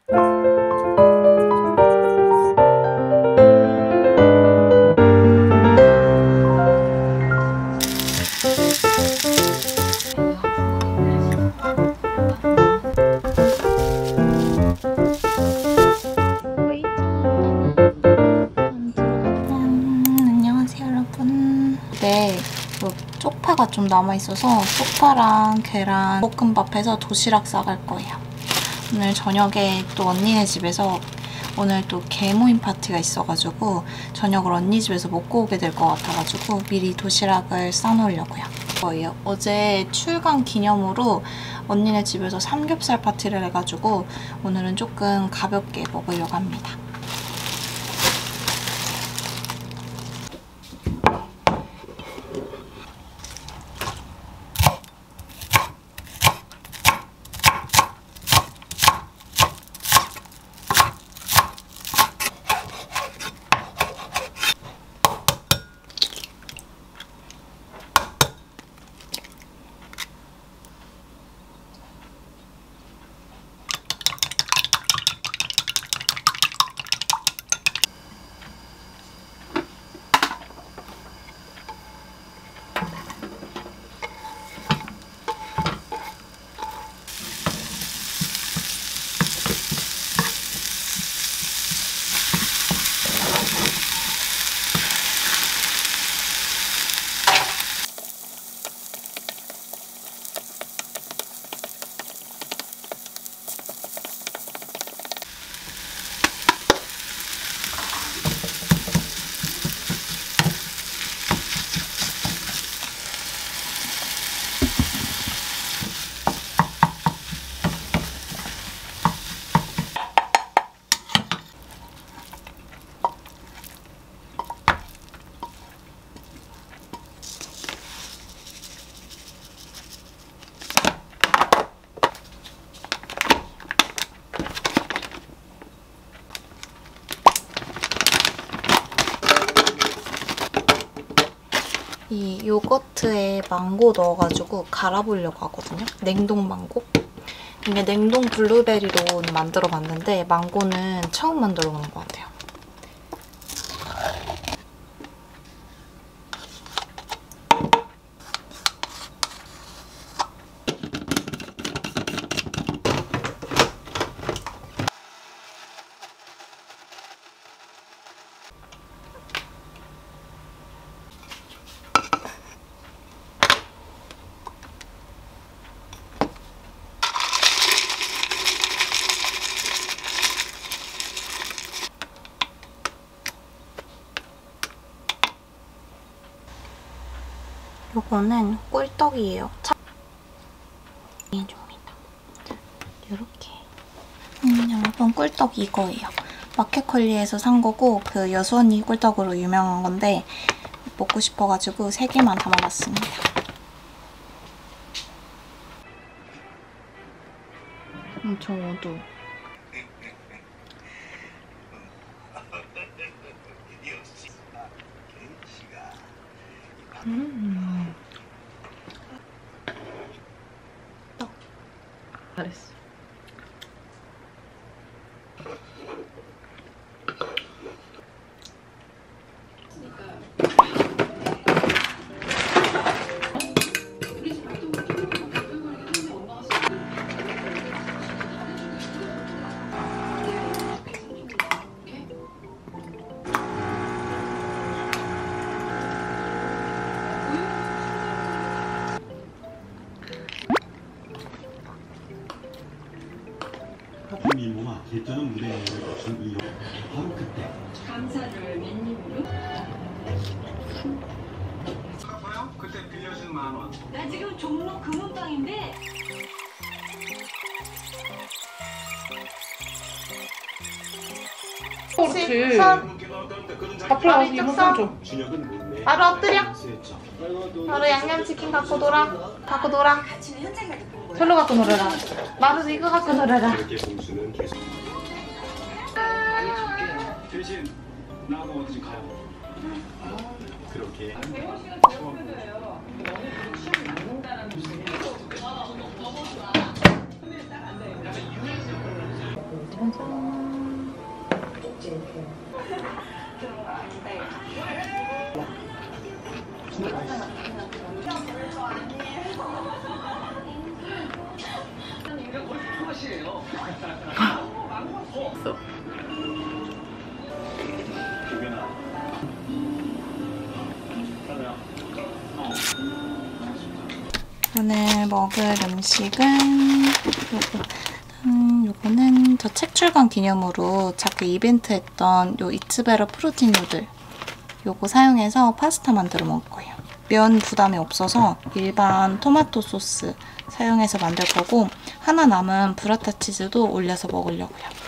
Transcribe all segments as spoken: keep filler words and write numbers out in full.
쪽파가 좀 남아있어서 쪽파랑 계란 볶음밥 해서 도시락 싸갈 거예요. 오늘 저녁에 또 언니네 집에서 오늘 또 개모임 파티가 있어가지고 저녁을 언니 집에서 먹고 오게 될 것 같아가지고 미리 도시락을 싸놓으려고요. 거예요. 어제 출강 기념으로 언니네 집에서 삼겹살 파티를 해가지고 오늘은 조금 가볍게 먹으려고 합니다. 이 요거트에 망고 넣어가지고 갈아보려고 하거든요. 냉동 망고. 이게 냉동 블루베리로 만들어봤는데 망고는 처음 만들어보는 것 같아요. 요거는 꿀떡이에요. 줍니다. 요렇게. 음, 여러분 꿀떡 이거예요. 마켓컬리에서 산 거고 그 여수 언니 꿀떡으로 유명한 건데 먹고 싶어가지고 세 개만 담아봤습니다. 엄청 어두워. 음. 떡. 잘했어. 미모가 개쩌는 무대에 거친 이유 바로 그때 감사를 웬일로? 아파요? 그때 빌려준 만 원. 나 지금 종로 금은방인데. 그렇지. 손. 앞으로 가서 이거 손 줘. 바로 엎드려. 바로 양념치킨 갖고 놀아. 갖고 놀아. 절로 갖고 놀아라. 마루도 이거 갖고 놀아라. 대신 나하고 어디 좀 가요. 그렇게. 짜잔. 오늘 먹을 음식은 요거. 음, 요거는 저 책 출간 기념으로 자꾸 이벤트 했던 요 이츠베러 프로틴 누들 요거 사용해서 파스타 만들어 먹을 거예요. 면 부담이 없어서 일반 토마토 소스 사용해서 만들 거고 하나 남은 브라타 치즈도 올려서 먹으려고요.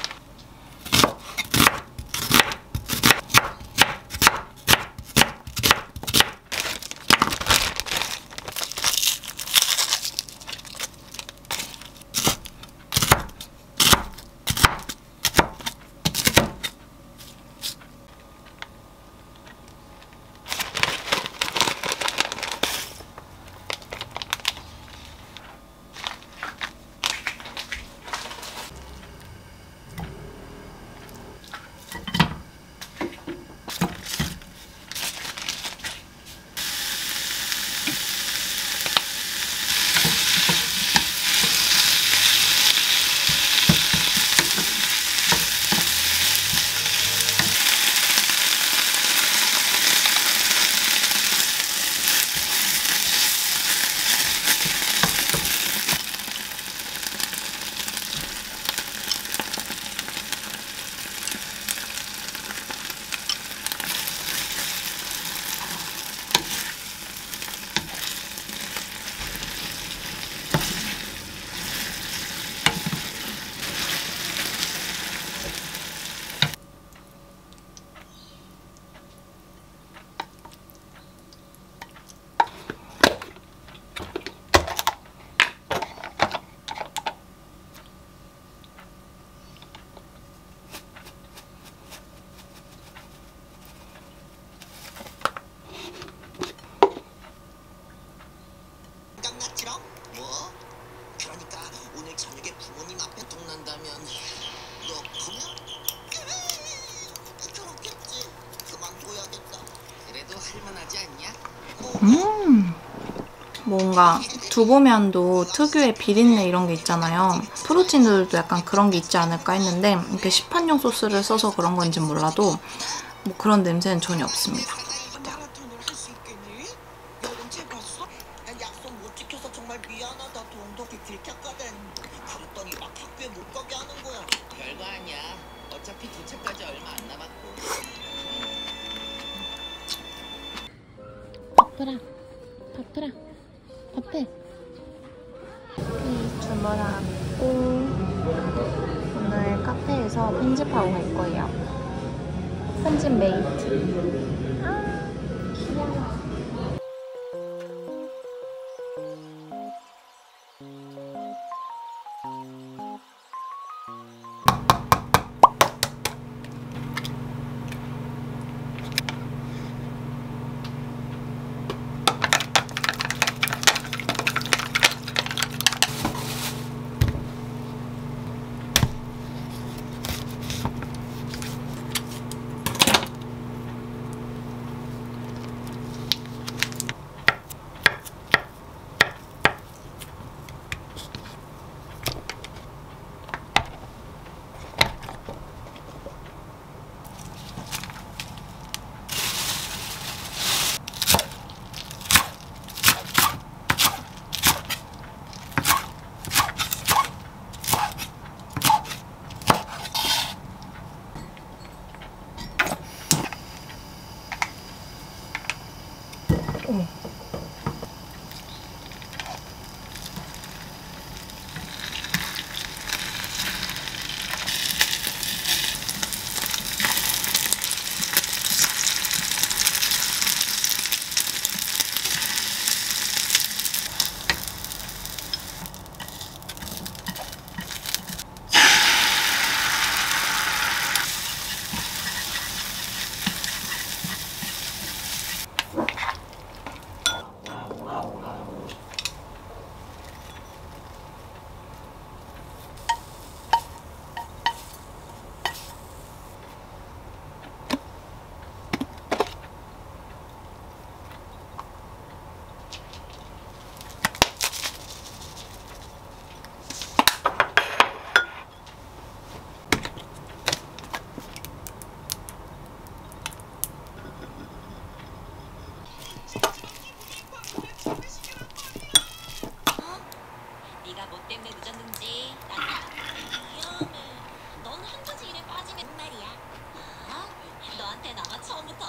뭐? 그러니까 오늘 저녁에 부모님 앞에 동난다면 너 그냥 그렇겠지. 그만둬야겠다. 그래도 할만하지 않냐? 음, 뭔가 두부면도 특유의 비린내 이런 게 있잖아요. 프로틴 누들도 약간 그런 게 있지 않을까 했는데 이렇게 시판용 소스를 써서 그런 건지 몰라도 뭐 그런 냄새는 전혀 없습니다. 별거 아니야. 어차피 도착까지 얼마 안 남았고. 바쁘라, 바쁘라, 바쁘. 주문하고 오늘 카페에서 편집하고 갈 거예요. 편집 메이트. 아, 귀여워.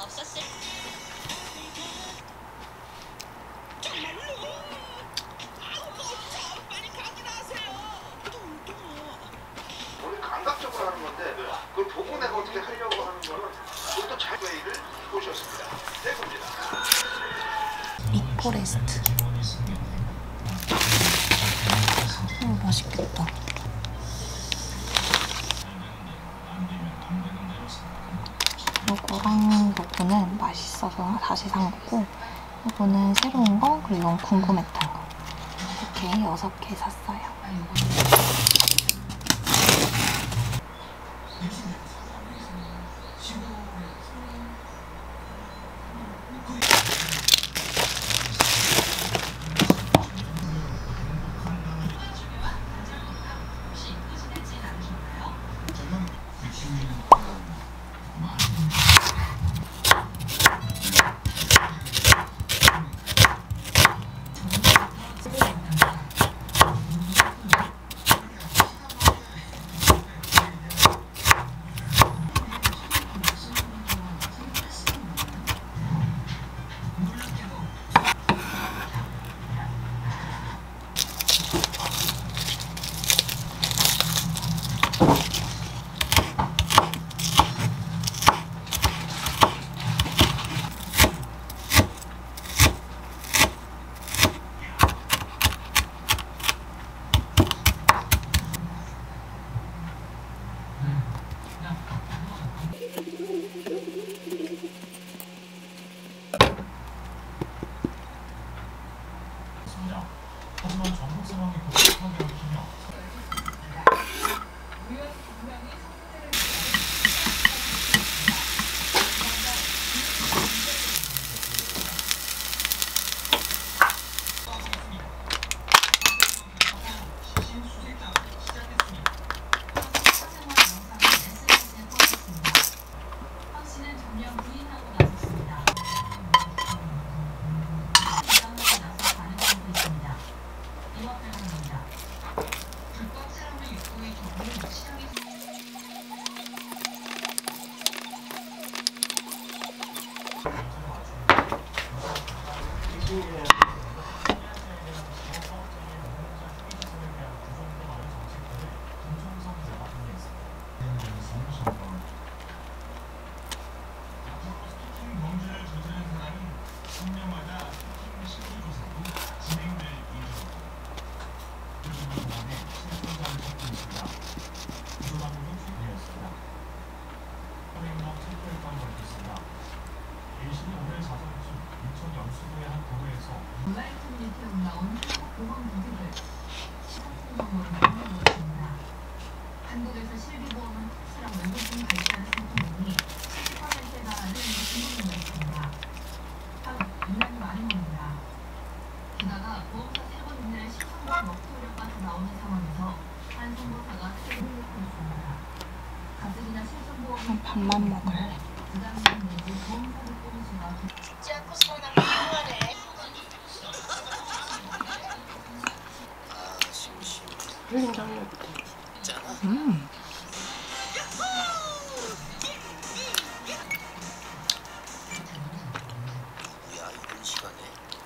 없었을. 오늘 감각적으로 하는 건데 그걸 보고 내가 어떻게 하려고 하는 거는 그것도 잘 회의를 보셨습니다. 네 겁니다. 미포레스트. 어, 맛있겠다. 요거랑 요거는 맛있어서 다시 산 거고, 요거는 새로운 거, 그리고 이건 궁금했던 거. 이렇게 여섯 개 샀어요. 하지만 전국 상황이 급격하게 바뀌며 한국에서 실비보험은 특수랑 외국인 발달한 상품이니 십 퍼센트에 달하는 중국인이 있습니다. 참 유난히 많이 먹는다. 게다가 보험사 세 번 이내에 시청과 먹토력까지 나오는 상황에서 한 선보사가 크게 흘리고 있습니다. 가뜩이나 실손보험은 밥만 먹을래. 부담이 내지 보험사를 꼬는 수가 죽지 않고 살아남는 영화네. 아 심심해. 있잖아. 음. 뭐야 이런 시간에?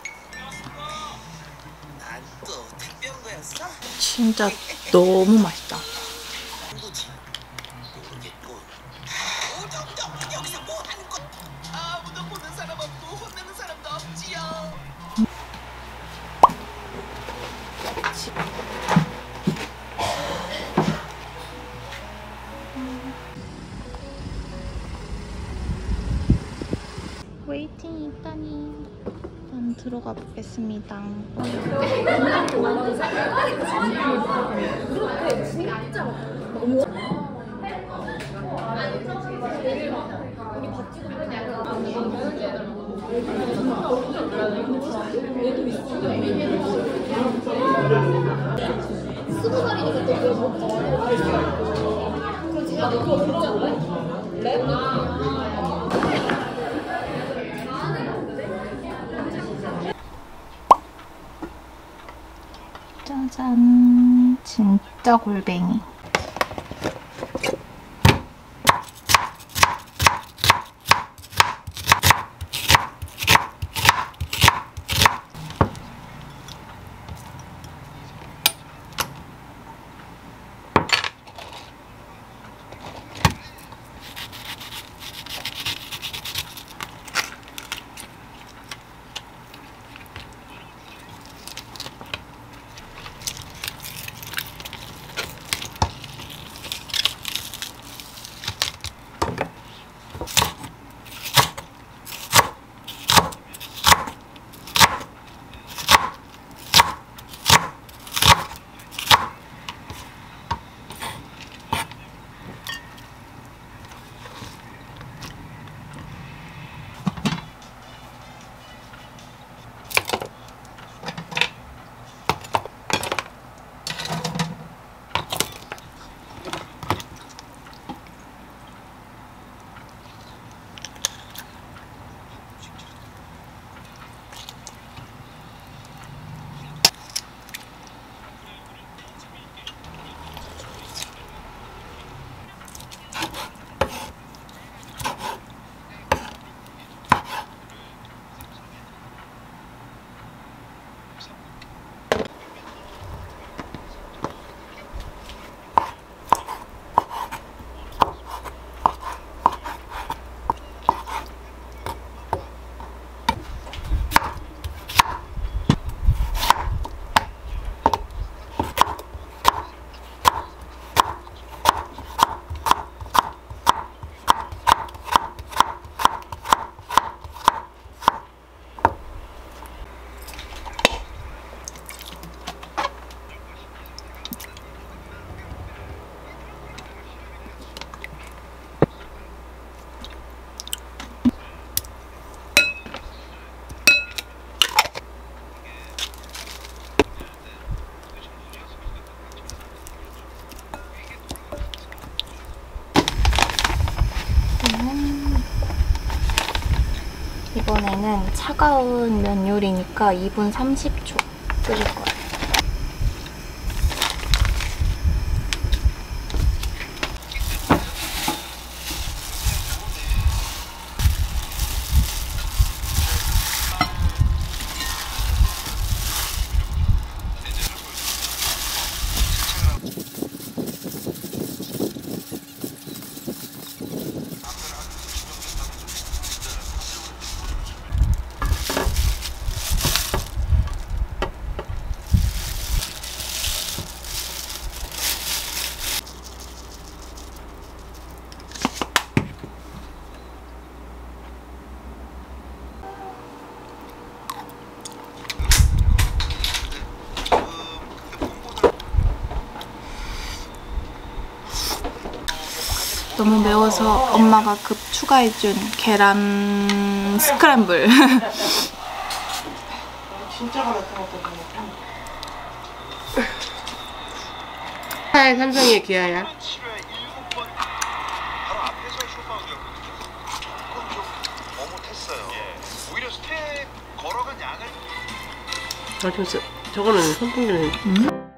난 또 택배 온 거였어? 진짜 너무 맛있다. 누구지? 모르겠군. 오정정 여기서 뭐 하는 거? 아무도 보는 사람 없고 혼내는 사람도 없지요. 웨이팅이 있다니. 일단 들어가 보겠습니다. 짜잔, 진짜 골뱅이. 이번에는 차가운 면 요리니까 이 분 삼십 초 끓일 거예요. 너무 매워서 엄마가 급 추가해준 계란 스크램블. 진짜가 나타났다. 하얀 삼성의 기아야. 칠 회 일곱 번 바로 앞에서 쇼파울이었거든요. 그건 좀 머뭇했어요. 예. 오히려 스텝 걸어간 양을 아, 저, 저거는 선풍기는. 음?